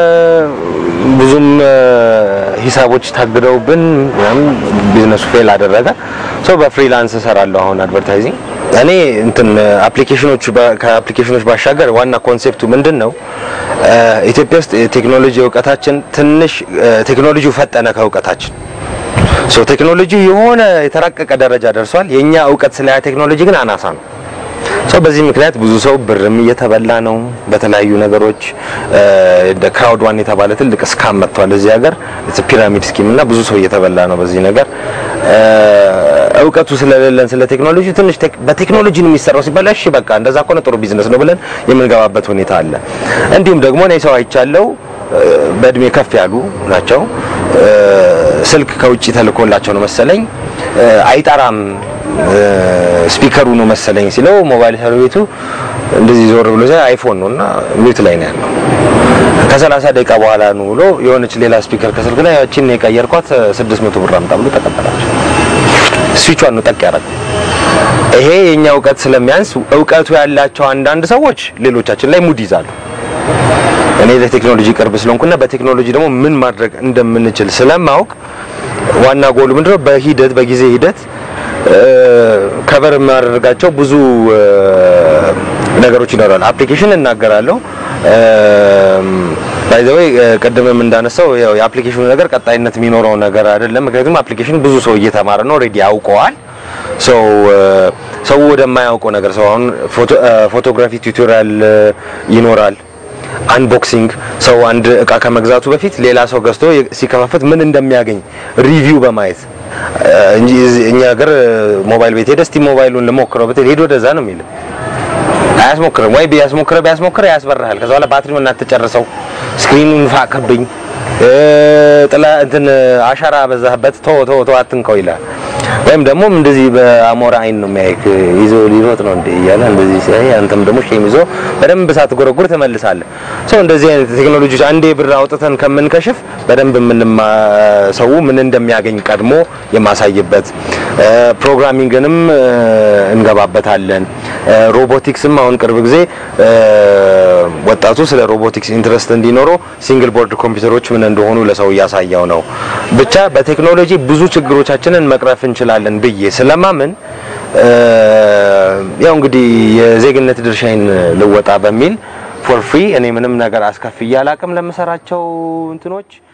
Speaker 2: ብዙም ሂሳቦች ታግደውብን ምናምን ቢዝነሱ ፌል አደረገ ሶ በፍሪላንስ ሰራለሁ አሁን አድቨርታይዚንግ እኔ እንትን አፕሊኬሽኖች ከአፕሊኬሽኖች ባሻገር ዋና ኮንሴፕቱ ምንድነው ኢትዮጵያ ውስጥ ቴክኖሎጂ ዕውቀታችን ትንሽ ቴክኖሎጂው ፈጠነ ከዕውቀታችን ሶ ቴክኖሎጂ የሆነ የተራቀቀ ደረጃ ደርሷል የኛ ዕውቀት ስለ ቴክኖሎጂ ግን አናሳ ነው ሶ በዚህ ምክንያት ብዙ ሰው ብርም እየተበላ ነው በተለያዩ ነገሮች እንደ ክራውድ ዋን የተባለ ትልቅ ስካም መጥቷል እዚህ ሀገር ፒራሚድ ስኪም እና ብዙ ሰው እየተበላ ነው በዚህ ነገር ዕውቀቱ ስለሌለን ስለ ቴክኖሎጂ ትንሽ በቴክኖሎጂ ነው የሚሰራው ሲባል እሺ በቃ እንደዛ ከሆነ ጥሩ ቢዝነስ ነው ብለን የምንገባበት ሁኔታ አለ እንዲሁም ደግሞ እኔ ሰው አይቻለው በእድሜ ከፍ ያሉ ናቸው ስልክ ከውጪ ተልኮላቸው ነው መሰለኝ አይጣራም ስፒከሩ ነው መሰለኝ ሲለው ሞባይል ሰርቪሱ እንደዚህ ዞር ብሎ ሲያ አይፎን ነውና ሚውት ላይ ነው ያለው ከሰላሳ ደቂቃ በኋላ ነው ብሎ የሆነች ሌላ ስፒከር ከስልክ ላይ ያቺን ነው የቀየርኳት ስድስት መቶ ብር አምጣ ብሎ ተቀበላቸው ስዊቿን ነው ጠቅ ያደረገው ይሄ የኛ ዕውቀት ስለሚያንስ ዕውቀቱ ያላቸው አንዳንድ ሰዎች ሌሎቻችን ላይ ሙድ ይዛሉ እኔ ለቴክኖሎጂ ቅርብ ስለሆንኩና በቴክኖሎጂ ደግሞ ምን ማድረግ እንደምንችል ስለማውቅ ዋና ጎሉ ምንድነው በሂደት በጊዜ ሂደት ከቨር ማድረጋቸው ብዙ ነገሮች ይኖራሉ አፕሊኬሽን እናገራለሁ ባይ ዘ ዌይ ቀደምም እንዳነሳው ያው የአፕሊኬሽኑ ነገር ቀጣይነት የሚኖረው ነገር አይደለም ምክንያቱም አፕሊኬሽን ብዙ ሰው እየተማረ ነው ኦሬዲ ያውቀዋል ሶ ሰው ወደማያውቀው ነገር ሰው አሁን ፎቶግራፊ ቲዩቶሪያል ይኖራል አንቦክሲንግ ሰው አንድ እቃ ከመግዛቱ በፊት ሌላ ሰው ገዝቶ ሲከፋፈት ምን እንደሚያገኝ ሪቪው በማየት እንጂ እኛ ሀገር ሞባይል ቤት ሄደህ እስቲ ሞባይሉን ለሞክረው ብትል ሄዶ ወደዛ ነው የሚል አያስሞክርም ወይ ቢያስሞክረው ቢያስሞክረው ያስበራሃል ከዛ በኋላ ባትሪውን እናትጨርሰው ስክሪኑን ፋከብኝ ጥላ እንትን አሻራ በዛህበት ቶ ቶ ቶ አትንከው ይላል ወይም ደግሞ እንደዚህ በአሞራ አይን ነው የሚያይክ ይዞ ሊሮጥ ነው እንዴ ያለ እንደዚህ ሲያይ አንተም ደግሞ ሼም ይዞ በደንብ ሳትጎረጉር ተመልሳለህ ሶ እንደዚህ አይነት ቴክኖሎጂዎች አንዴ ብር አውጥተን ከመንከሽፍ በደንብ ምንም ሰው ምን እንደሚያገኝ ቀድሞ የማሳይበት ፕሮግራሚንግንም እንገባበታለን ሮቦቲክስም አሁን ቅርብ ጊዜ ወጣቱ ስለ ሮቦቲክስ ኢንትረስት እንዲኖረው ሲንግል ቦርድ ኮምፒውተሮች ምን እንደሆኑ ለሰው ያሳያው ነው ብቻ በቴክኖሎጂ ብዙ ችግሮቻችንን መቅረፍ እንችላለን ብዬ ስለማምን ያው እንግዲህ የዜግነት ድርሻዬን ልወጣ በሚል ፎር ፍሪ እኔ ምንም ነገር አስከፍያ አላቅም ለምሰራቸው እንትኖች